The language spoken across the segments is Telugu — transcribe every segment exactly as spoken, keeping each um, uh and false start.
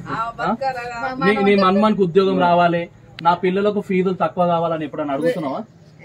నీ మన్మన్కి ఉద్యోగం రావాలి, నా పిల్లలకు ఫీజులు తక్కువ కావాలని ఎప్పుడన్నా అడుగుతున్నావా?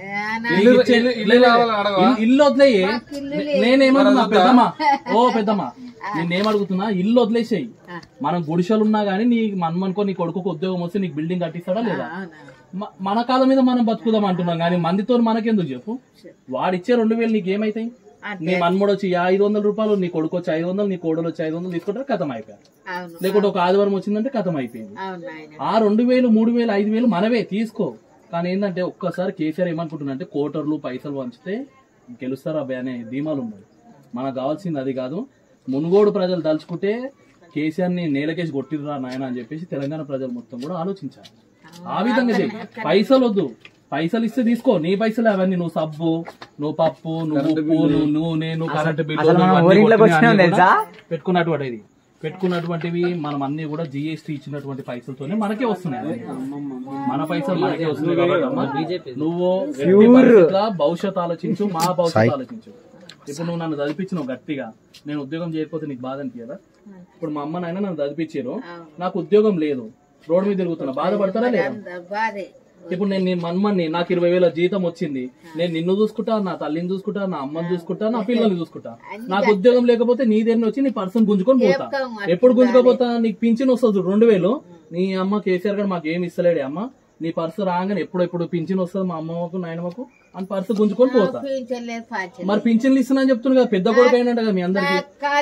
ఇల్లు వదిలేయి. నేనేమన్నా పెద్దమ్మా, ఓ పెద్దమ్మా నేనేం అడుగుతున్నా, ఇల్లు వదిలేసేయి. మనం గుడిసెలున్నా గానీ నీ మన్మనుకో నీ కొడుకు ఉద్యోగం వస్తే నీకు బిల్డింగ్ కట్టిస్తాడా లేదా? మన కాలం మీద మనం బతుకుదాం అంటున్నాం కానీ మందితో మనకెందుకు చెప్పు? వాడిచ్చే రెండు వేలు నీకేమైతాయి? నీ మన్ముడు వచ్చి ఐదు వందల రూపాయలు, నీ కొడుకు వచ్చి ఐదు వందలు, నీ కోడలు వచ్చి ఐదు వందలు తీసుకుంటారు, కథం అయిపోయారు. లేకుంటే ఒక ఆదివారం వచ్చిందంటే కథం అయిపోయింది. ఆ రెండు వేలు మూడు వేలు ఐదు వేలు మనవే తీసుకో. కానీ ఏంటంటే ఒక్కసారి కేసీఆర్ ఏమనుకుంటున్నా అంటే కోటర్లు పైసలు పంచితే గెలుస్తారు అబ్బాయి అనే ధీమాలు ఉన్నాయి. మనకు కావాల్సింది అది కాదు. మునుగోడు ప్రజలు తలుచుకుంటే కేసీఆర్ ని నేలకేసి కొట్టిర్రా నాయన అని చెప్పేసి తెలంగాణ ప్రజలు మొత్తం కూడా ఆలోచించాలి. ఆ విధంగా చేయి. పైసలు వద్దు, పైసలు ఇస్తే తీసుకో. నీ పైసలు అవన్నీ నువ్వు సబ్బు, నువ్వు పప్పు, నువ్వు ఉప్పు, నువ్వు నూనె, నువ్వు కరెంటు బిల్లు పెట్టుకున్నటువంటిది పెట్టుకున్నటువంటివి మనం అన్ని కూడా జిఎస్టీ ఇచ్చినటువంటి పైసలతోనే మనకే వస్తున్నాయి. మన పైసలు మనకే వస్తున్నాయి కాబట్టి నువ్వు భవిష్యత్ ఆలోచించు, మా భవిష్యత్ ఆలోచించు. ఇప్పుడు నువ్వు నన్ను చదివించినావు గట్టిగా, నేను ఉద్యోగం చేయకపోతే నీకు బాధ అనిపించదా? ఇప్పుడు మా అమ్మ నాయన నన్ను చదివించారు, నాకు ఉద్యోగం లేదు, రోడ్డు మీద తిరుగుతున్నా, బాధపడతారా లేదా? ఇప్పుడు నేను నీ మన్మని, నాకు ఇరవై వేల జీతం వచ్చింది, నేను నిన్ను చూసుకుంటా, నా తల్లిని చూసుకుంటా, నా అమ్మని చూసుకుంటా, నా పిల్లల్ని చూసుకుంటా. నాకు ఉద్యోగం లేకపోతే నీ దగ్గర వచ్చి నీ పర్సన్ గుంజుకొని పోతా. ఎప్పుడు గుంజుకోపోతా? నీకు పింఛన్ వస్తుంది రెండు వేలు, నీ అమ్మ కేసీఆర్ గారు మాకు ఏమి ఇస్తలేడే అమ్మ, నీ పర్సు రాగానే ఎప్పుడు ఎప్పుడు పింఛన్ వస్తుంది మా అమ్మకు నాయనమ్మకు అని పర్సు గుంజుకొని పోతా. మరి పింఛన్లు ఇస్తున్నా అని చెప్తున్నా కదా, పెద్ద కొడుకు అయినట్టు కదా మీ అందరికి.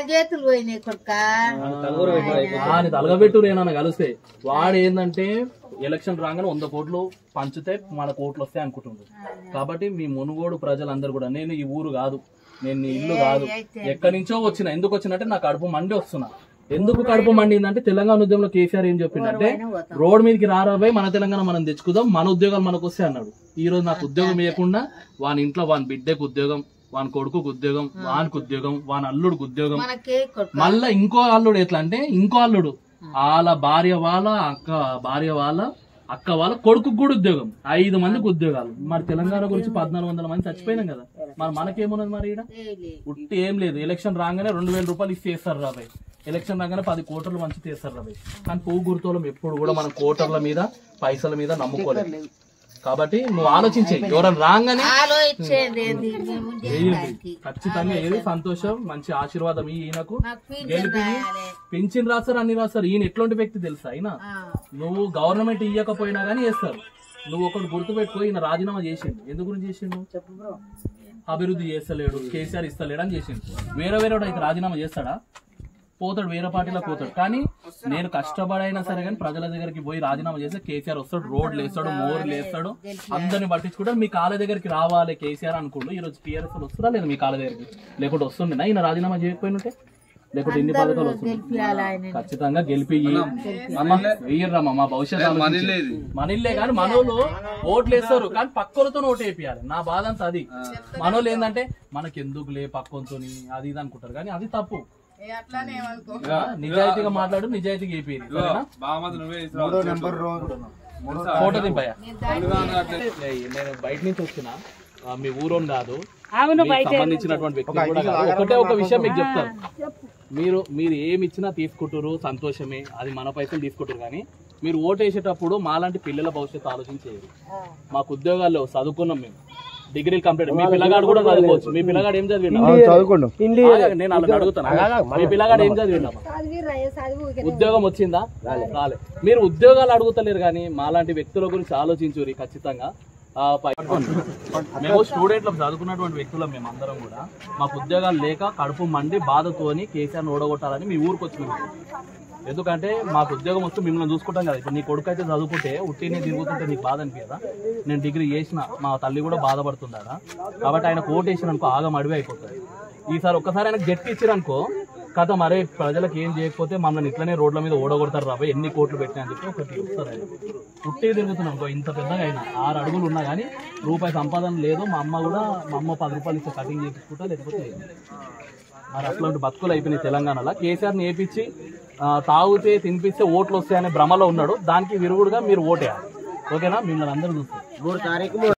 తలగబెట్టు ఏమన్నా కలిస్తే వాడు ఏంటంటే ఎలక్షన్ రాగానే వంద కోట్లు పంచితే మన కోట్లు వస్తాయి అనుకుంటున్నారు. కాబట్టి మీ మునుగోడు ప్రజలందరూ కూడా, నేను ఈ ఊరు కాదు, నేను ఈ ఇల్లు కాదు, ఎక్కడి నుంచో వచ్చిన. ఎందుకు వచ్చినంటే నాకు కడుపు మండి వస్తున్నా. ఎందుకు కడుపు మండిందంటే తెలంగాణ ఉద్యమంలో కేసీఆర్ ఏం చెప్పిందంటే రోడ్ మీదకి రారాబాయి, మన తెలంగాణ మనం తెచ్చుకుందాం, మన ఉద్యోగాలు మనకు వస్తాయి అన్నాడు. ఈ రోజు నాకు ఉద్యోగం ఇవ్వకుండా వాని ఇంట్లో వాని బిడ్డకు ఉద్యోగం, వాని కొడుకుకు ఉద్యోగం, వానికి ఉద్యోగం, వాని అల్లుడికి ఉద్యోగం, మళ్ళా ఇంకో అల్లుడు ఎట్లా అంటే ఇంకో అల్లుడు వాళ్ళ భార్య వాళ్ళ అక్క భార్య వాళ్ళ అక్క వాళ్ళ కొడుకు కూడా ఉద్యోగం, ఐదు మందికి ఉద్యోగాలు. మరి తెలంగాణ గురించి పద్నాలుగు వందల మంది చచ్చిపోయినాం కదా, మరి మనకేమున్నది? మరి ఇక్కడ ఉట్టి ఏం లేదు. ఎలక్షన్ రాగానే రెండు వేల రూపాయలు ఇస్తే వేస్తారు రాబాయ్, ఎలక్షన్ రాగానే పది కోటర్లు మంచి తీస్తారు రాబాయ్. కానీ పువ్వు గుర్తులం ఎప్పుడు కూడా మనం కోటర్ల మీద పైసల మీద నమ్ముకోలేదు. కాబట్టి నువ్వు ఆలోచించే, ఎవరైనా రాగానే ఖచ్చితంగా ఏది సంతోషం, మంచి ఆశీర్వాదం ఈయనకు గెలిపి పెన్షన్ రాస్తారు, అన్ని రాస్తారు. ఈయన ఎట్లాంటి వ్యక్తి తెలుసా? అయినా నువ్వు గవర్నమెంట్ ఇయ్యకపోయినా గానీ వేస్తారు. నువ్వు ఒకటి గుర్తుపెట్టుకో, ఈయన రాజీనామా చేసిండు. ఎందుకు గురించి చేసిండు? అభివృద్ధి చేస్తలేడు, కేసీఆర్ ఇస్తలేడు అని చేసిండు. వేరే వేరే అయితే రాజీనామా చేస్తాడా? పోతాడు, వేరే పార్టీలో పోతాడు. కానీ నేను కష్టపడైనా సరే కానీ ప్రజల దగ్గరికి పోయి రాజీనామా చేస్తే కేసీఆర్ వస్తాడు, రోడ్లు వేస్తాడు, మోర్లు వేస్తాడు, అందరిని పట్టించుకుంటాడు. మీ కాళ్ళ దగ్గరికి రావాలి కేసీఆర్ అనుకోండి. ఈ రోజు టీఆర్ఎస్ వస్తుందా లేదా మీ కాళ్ళ దగ్గరికి? లేకుంటే వస్తుండేనా ఈయన రాజీనామా చేయకపోయినట్టే? లేకుంటే ఇన్ని పథకాలు వస్తుంది. ఖచ్చితంగా గెలిపి వెయ్యర్రమ్మా, మా భవిష్యత్తు మనీళ్ళే. కానీ మనోళ్ళు ఓట్లు వేస్తారు కానీ పక్కలతో ఓటు వేపియాలి. నా బాధ అంతా అది. మనోళ్ళు ఏంటంటే మనకి ఎందుకులే పక్కంతో అది ఇది అనుకుంటారు, కానీ అది తప్పు. నిజాయితీగా మాట్లాడు, నిజాయితీగా అయిపోయింది. ఫోటో దింపయ్యా. నేను బయట నుంచి వచ్చిన, మీ ఊరోని కాదు, సంబంధించినటువంటి వ్యక్తి కూడా కాదు. ఒకటే ఒక విషయం మీకు చెప్తాను, మీరు మీరు ఏమి ఇచ్చినా తీసుకుంటారు, సంతోషమే, అది మన పైసలు తీసుకుంటారు. కానీ మీరు ఓటు వేసేటప్పుడు మాలాంటి పిల్లల భవిష్యత్తు ఆలోచించేది. మాకు ఉద్యోగాలు లేవు, చదువుకున్నాం, మేము డిగ్రీలు కంప్లీట్. మీ పిల్లగాడు కూడా చదువుకోవచ్చు. మీ పిల్లగాడు ఏం చదివినా నేను అలా అడుగుతాను, మీ పిల్లగాడు ఏం చదివినా? ఉద్యోగం వచ్చిందా? రాలే. మీరు ఉద్యోగాలు అడుగుతలేరు కానీ మాలాంటి వ్యక్తుల గురించి ఆలోచించురి ఖచ్చితంగా. మేము స్టూడెంట్లు, చదువుకున్నటువంటి వ్యక్తులం మేము అందరం కూడా. మాకు ఉద్యోగాలు లేక కడుపు మండి బాధతోని కేసీఆర్ ఓడగొట్టాలని మీ ఊరికి వచ్చినాం. ఎందుకంటే మాకు ఉద్యోగం వస్తూ మిమ్మల్ని చూసుకుంటాం కదా. ఇప్పుడు నీ కొడుకు అయితే చదువుకుంటే ఉట్టినే తిరుగుతుంటే నీకు బాధ అనిపించదా? నేను డిగ్రీ చేసిన, మా తల్లి కూడా బాధపడుతుందా? కాబట్టి ఆయన కోట్ వేసిన అనుకో ఆగం అడివి అయిపోతుంది. ఈసారి ఒక్కసారి ఆయనకు జట్టి ఇచ్చిరనుకో కథ, మరే ప్రజలకు ఏం చేయకపోతే మమ్మల్ని ఇట్లనే రోడ్ల మీద ఓడగొడతారు రాబోయే, ఎన్ని కోట్లు పెట్టినా అని చెప్పి ఒకటి వస్తారు. ఆయన పుట్టే తిరుగుతున్నాం ఇంకో ఇంత పెద్దగా అయినా ఆరు అడుగులు ఉన్నా కానీ రూపాయి సంపాదన లేదు. మా అమ్మ కూడా మా అమ్మ పది రూపాయలు ఇస్తే కటింగ్ చేయించుకుంటా, లేకపోతే లేదు. మరి అట్లాంటి బతుకులు అయిపోయినాయి తెలంగాణలో. కేసీఆర్ని ఏపించి తాగితే తినిపిస్తే ఓట్లు వస్తాయనే భ్రమలో ఉన్నాడు. దానికి విరుగుడుగా మీరు ఓటేయాలి. ఓకేనా? మిమ్మల్ని అందరూ చూస్తారు.